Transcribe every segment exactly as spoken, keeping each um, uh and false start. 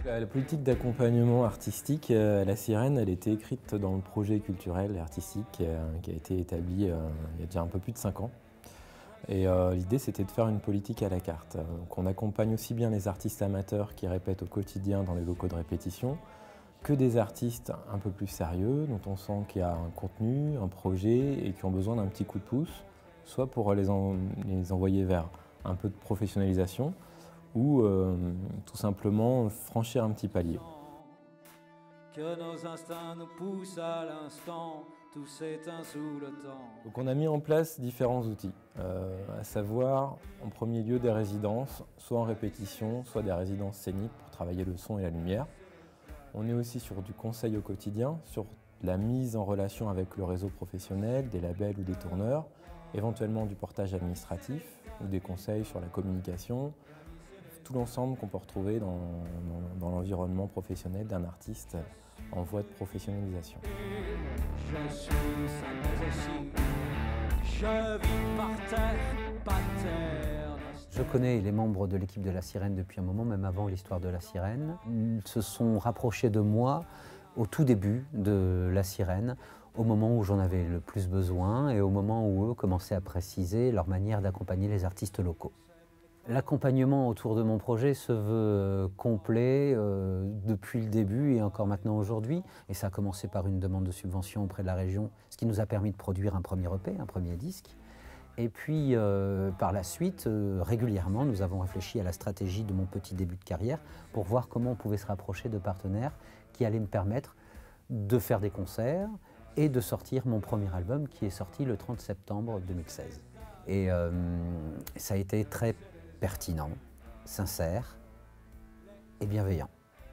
La politique d'accompagnement artistique à La Sirène, elle était écrite dans le projet culturel et artistique qui a été établi euh, il y a déjà un peu plus de cinq ans. Et euh, l'idée, c'était de faire une politique à la carte. Donc on accompagne aussi bien les artistes amateurs qui répètent au quotidien dans les locaux de répétition que des artistes un peu plus sérieux, dont on sent qu'il y a un contenu, un projet et qui ont besoin d'un petit coup de pouce, soit pour les, en, les envoyer vers un peu de professionnalisation, ou euh, tout simplement franchir un petit palier. Que nos instincts nous poussent à l'instant, tout s'éteint sous le temps. Donc on a mis en place différents outils, euh, à savoir en premier lieu des résidences, soit en répétition, soit des résidences scéniques pour travailler le son et la lumière. On est aussi sur du conseil au quotidien, sur la mise en relation avec le réseau professionnel, des labels ou des tourneurs, éventuellement du portage administratif ou des conseils sur la communication, tout l'ensemble qu'on peut retrouver dans, dans, dans l'environnement professionnel d'un artiste en voie de professionnalisation. Je suis seul aussi, je vis par terre, pas terre. Je connais les membres de l'équipe de La Sirène depuis un moment, même avant l'histoire de La Sirène. Ils se sont rapprochés de moi au tout début de La Sirène, au moment où j'en avais le plus besoin et au moment où eux commençaient à préciser leur manière d'accompagner les artistes locaux. L'accompagnement autour de mon projet se veut complet euh, depuis le début et encore maintenant aujourd'hui. Et ça a commencé par une demande de subvention auprès de la région, ce qui nous a permis de produire un premier E P, un premier disque. Et puis euh, par la suite, euh, régulièrement, nous avons réfléchi à la stratégie de mon petit début de carrière pour voir comment on pouvait se rapprocher de partenaires qui allaient me permettre de faire des concerts et de sortir mon premier album qui est sorti le trente septembre deux mille seize. Et euh, ça a été très pertinent, sincère et bienveillant.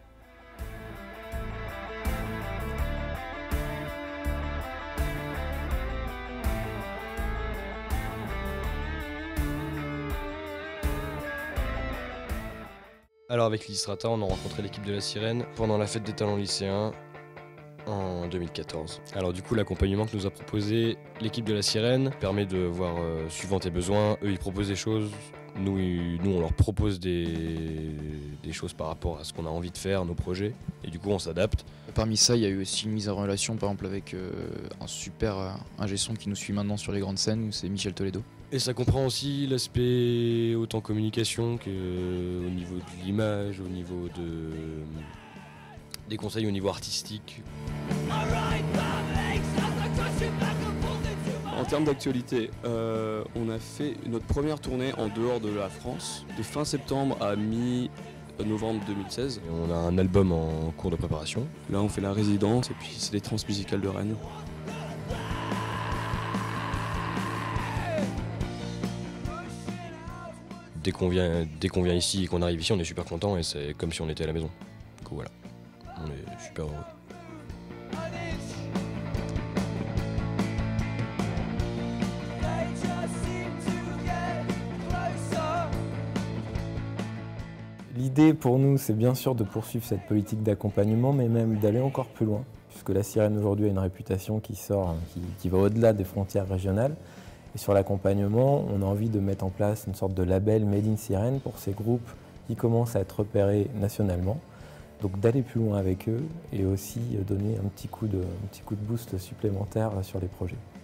Alors avec Lystrata, on a rencontré l'équipe de La Sirène pendant la fête des talents lycéens en deux mille quatorze. Alors du coup, l'accompagnement que nous a proposé l'équipe de La Sirène permet de voir, euh, suivant tes besoins, eux ils proposent des choses, nous, ils, nous on leur propose des, des choses par rapport à ce qu'on a envie de faire, nos projets, et du coup on s'adapte. Parmi ça, il y a eu aussi une mise en relation par exemple avec euh, un super euh, ingé son qui nous suit maintenant sur les grandes scènes, c'est Michel Toledo. Et ça comprend aussi l'aspect autant communication qu'au niveau de l'image, au niveau de, des conseils au niveau artistique. En termes d'actualité, euh, on a fait notre première tournée en dehors de la France, de fin septembre à mi-novembre deux mille seize. Et on a un album en cours de préparation. Là on fait la résidence et puis c'est les Transmusicales de Rennes. Dès qu'on vient, dès qu'on vient ici et qu'on arrive ici, on est super content et c'est comme si on était à la maison. Du coup voilà, on est super heureux. L'idée pour nous, c'est bien sûr de poursuivre cette politique d'accompagnement, mais même d'aller encore plus loin, puisque La Sirène aujourd'hui a une réputation qui sort, qui, qui va au-delà des frontières régionales. Et sur l'accompagnement, on a envie de mettre en place une sorte de label Made in Sirène pour ces groupes qui commencent à être repérés nationalement. Donc d'aller plus loin avec eux et aussi donner un petit coup de, un petit coup de boost supplémentaire sur les projets.